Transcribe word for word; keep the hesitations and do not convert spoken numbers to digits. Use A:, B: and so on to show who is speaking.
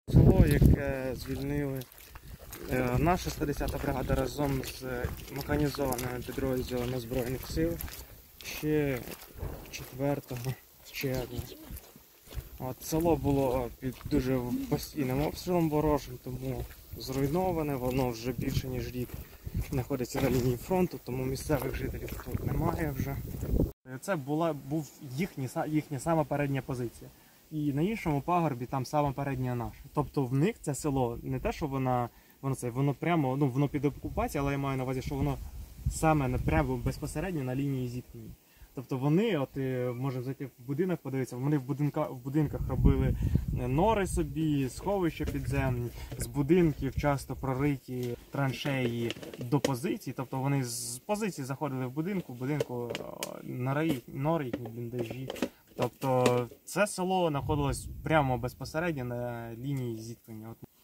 A: Село, яке звільнили наша шістдесята бригада разом з механізованими підрозділами Збройних сил ще четвертого червня. От, село було під дуже постійним обстрілом ворожим, тому зруйноване, воно вже більше ніж рік знаходиться на лінії фронту, тому місцевих жителів тут немає вже. Це була був їхні, їхня сама передня позиція. І на іншому пагорбі там сама передня наша. Тобто в них це село не те, що вона, воно це, воно прямо, ну воно під окупацією, але я маю на увазі, що воно саме не прямо безпосередньо на лінії зіткнення. Тобто вони, от можемо зайти в будинок, подивитися, вони в, будинка, в будинках робили нори собі, сховища підземні, з будинків часто прориті траншеї до позицій, тобто вони з позиції заходили в будинку, в будинку нори, нори їхні бліндажі. Тобто це село знаходилось прямо безпосередньо на лінії зіткнення.